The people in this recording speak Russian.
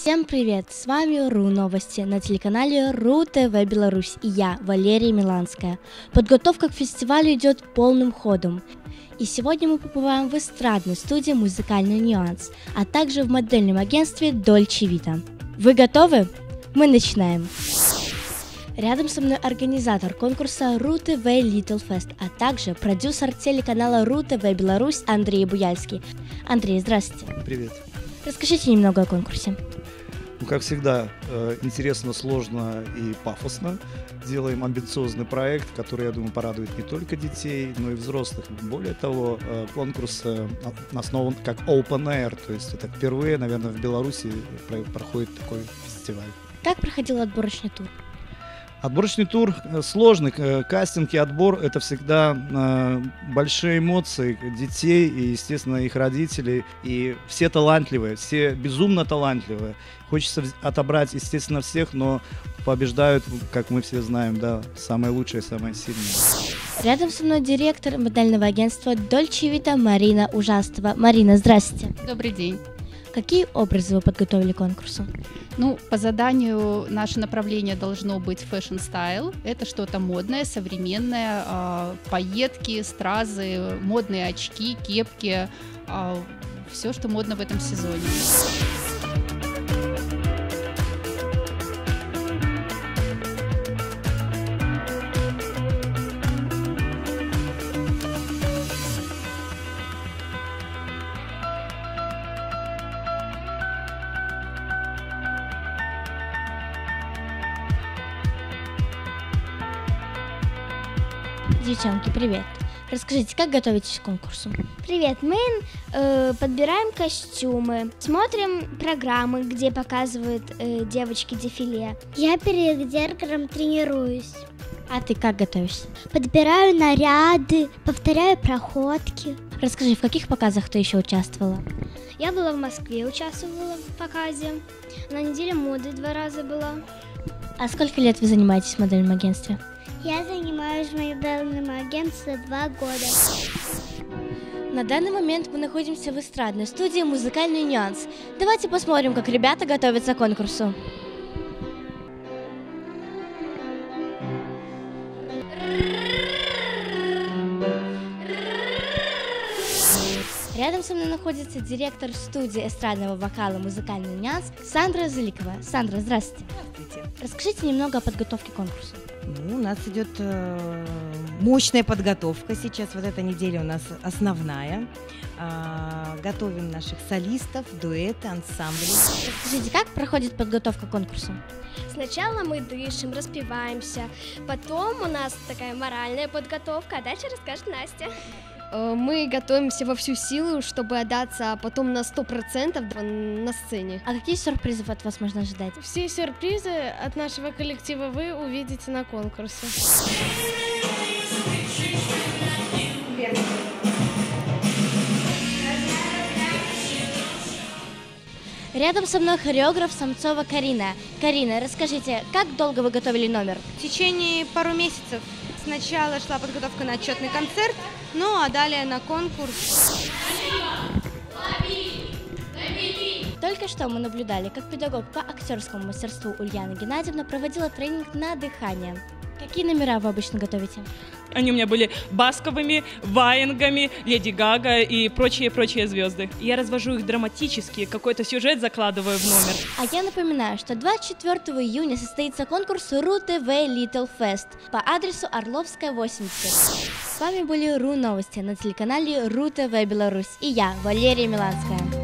Всем привет! С вами РУ Новости на телеканале РУ ТВ Беларусь и я, Валерия Миланская. Подготовка к фестивалю идет полным ходом. И сегодня мы побываем в эстрадной студии «Музыкальный нюанс», а также в модельном агентстве Dolce Vita. Вы готовы? Мы начинаем! Рядом со мной организатор конкурса РУ ТВ Little Fest, а также продюсер телеканала РУ ТВ Беларусь Андрей Буяльский. Андрей, здравствуйте. Привет. Расскажите немного о конкурсе. Ну, как всегда, интересно, сложно и пафосно. Делаем амбициозный проект, который, я думаю, порадует не только детей, но и взрослых. Более того, конкурс основан как Open Air, то есть это впервые, наверное, в Беларуси проходит такой фестиваль. Как проходил отборочный тур? Отборочный тур сложный, кастинг и отбор — это всегда большие эмоции детей и, естественно, их родителей. И все талантливые, все безумно талантливые. Хочется отобрать, естественно, всех, но побеждают, как мы все знаем, да, самые лучшие, самые сильные. Рядом со мной директор модельного агентства Dolce Vita Марина Ужастова. Марина, здравствуйте. Добрый день. Какие образы вы подготовили к конкурсу? Ну, по заданию наше направление должно быть fashion-style. Это что-то модное, современное, пайетки, стразы, модные очки, кепки, все, что модно в этом сезоне. Девчонки, привет! Расскажите, как готовитесь к конкурсу? Привет, мы подбираем костюмы, смотрим программы, где показывают девочки дефиле. Я перед зеркалом тренируюсь. А ты как готовишься? Подбираю наряды, повторяю проходки. Расскажи, в каких показах ты еще участвовала? Я была в Москве, участвовала в показе. На неделе моды 2 раза была. А сколько лет вы занимаетесь в модельном агентстве? Я занимаюсь в модельном агентстве 2 года. На данный момент мы находимся в эстрадной студии «Музыкальный нюанс». Давайте посмотрим, как ребята готовятся к конкурсу. Рядом со мной находится директор студии эстрадного вокала «Музыкальный нюанс» Сандра Зыликова. Сандра, здравствуйте. Здравствуйте. Расскажите немного о подготовке к конкурсу. Ну, у нас идет мощная подготовка. Сейчас вот эта неделя у нас основная. Готовим наших солистов, дуэты, ансамбли. Скажите, как проходит подготовка к конкурсу? Сначала мы дышим, распеваемся, потом у нас такая моральная подготовка, а дальше расскажет Настя. Мы готовимся во всю силу, чтобы отдаться потом на 100% на сцене. А какие сюрпризы от вас можно ожидать? Все сюрпризы от нашего коллектива вы увидите на конкурсе. Рядом со мной хореограф Самцова Карина. Карина, расскажите, как долго вы готовили номер? В течение пару месяцев. Сначала шла подготовка на отчетный концерт, ну а далее на конкурс. Только что мы наблюдали, как педагог по актерскому мастерству Ульяна Геннадьевна проводила тренинг на дыхание. Какие номера вы обычно готовите? Они у меня были басковыми, ваенгами, Леди Гага и прочие звезды. Я развожу их драматически, какой-то сюжет закладываю в номер. А я напоминаю, что 24 июня состоится конкурс РУ ТВ Little Fest по адресу Орловская, 80. С вами были РУ Новости на телеканале РУ ТВ Беларусь и я, Валерия Миланская.